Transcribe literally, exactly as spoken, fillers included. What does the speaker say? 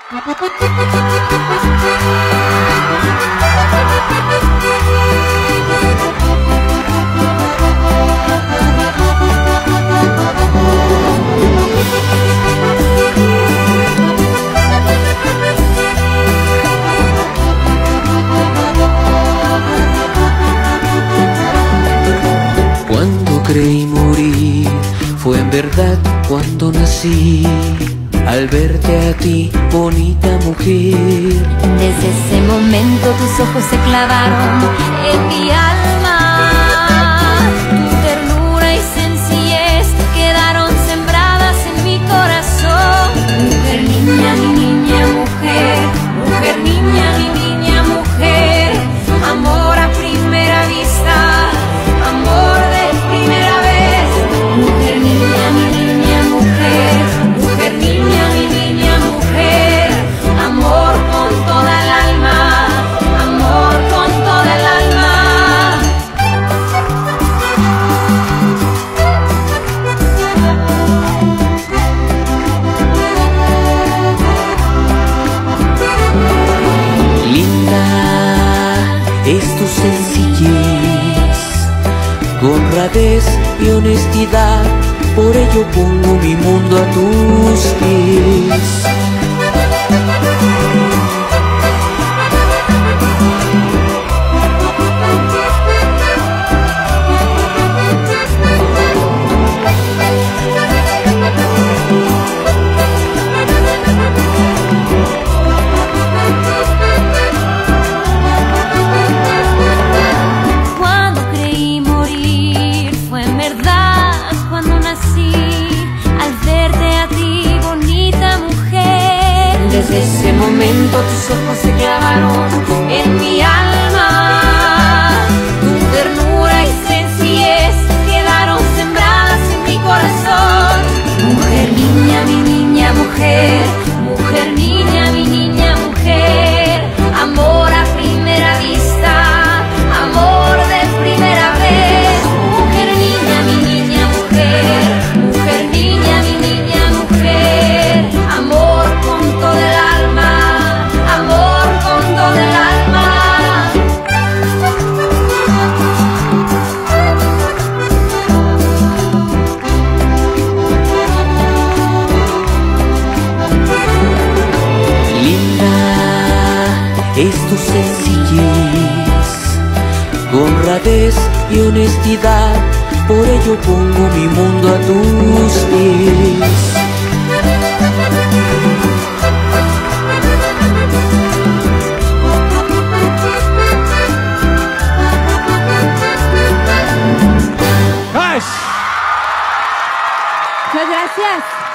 Cuando creí morir fue en verdad cuando nací, al verte a ti, bonita mujer. Desde ese momento tus ojos se clavaron en mi alma. Tu ternura y sencillez quedaron sembradas en mi corazón. Mujer, niña, mi niña, mujer. Mujer, niña, mi niña, mujer. Amor a primera vista, amor de primera vez. Mujer, niña, mi niña, mujer. Mujer, niña, mi niña, mujer. Amor con toda el alma, amor con toda el alma. Linda es tu sencillez, honradez y honestidad, por ello pongo mi mundo a tus pies. Cuando creí morir fue en verdad cuando nací, al verte a ti, bonita mujer. Desde ese momento tus ojos se clavaron en mi alma. Tu ternura y sencillez quedaron sembradas en mi corazón. Mujer, niña, mi niña, mujer. Mujer, niña, mi niña, mujer. Amor a primera vista, amor de primera vez. Mujer, niña, mi niña, mujer. Mujer, niña, mi niña, mujer. Amor con todo el alma, amor con todo el alma. Linda es tu sencillez, honradez y honestidad, por ello pongo mi mundo a tus pies. Muchas gracias.